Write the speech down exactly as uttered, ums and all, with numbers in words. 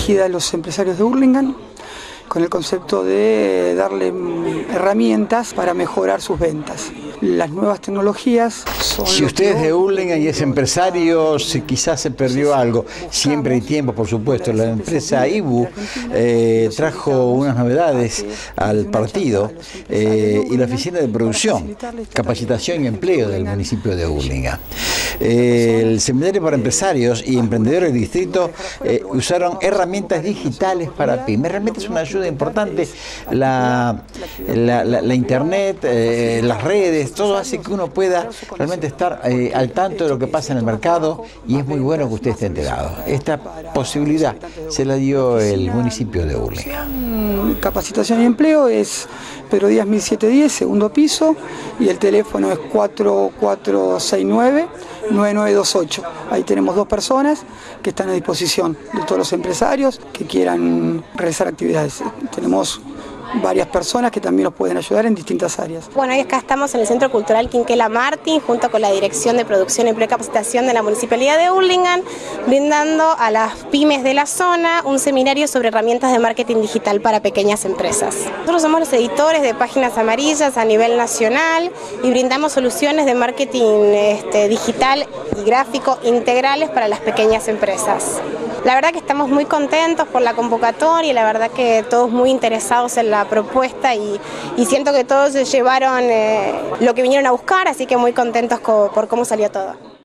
dirigida a los empresarios de Hurlingham, con el concepto de darle herramientas para mejorar sus ventas. Las nuevas tecnologías son... Si usted es de Hurlingham y es empresario, si quizás se perdió algo, siempre hay tiempo, por supuesto. La empresa I B U eh, trajo unas novedades al partido eh, y la oficina de producción, capacitación y empleo del municipio de Hurlingham. Eh, el seminario para empresarios y emprendedores del distrito eh, usaron herramientas digitales para pymes. Realmente es una ayuda importante. La, la, la, la internet, eh, las redes, todo hace que uno pueda realmente estar eh, al tanto de lo que pasa en el mercado, y es muy bueno que usted esté enterado. Esta posibilidad se la dio el municipio de Hurlingham. Capacitación y empleo es Pedro Díaz mil setecientos diez, segundo piso, y el teléfono es cuatro cuatro seis nueve, nueve nueve dos ocho. Ahí tenemos dos personas que están a disposición de todos los empresarios que quieran realizar actividades. Tenemos varias personas que también nos pueden ayudar en distintas áreas. Bueno, hoy acá estamos en el Centro Cultural Quinquela Martín, junto con la Dirección de Producción, Empleo y Capacitación de la Municipalidad de Hurlingham, brindando a las pymes de la zona un seminario sobre herramientas de marketing digital para pequeñas empresas. Nosotros somos los editores de Páginas Amarillas a nivel nacional y brindamos soluciones de marketing este, digital y gráfico integrales para las pequeñas empresas. La verdad que estamos muy contentos por la convocatoria y la verdad que todos muy interesados en la propuesta y, y siento que todos se llevaron eh, lo que vinieron a buscar, así que muy contentos co- por cómo salió todo.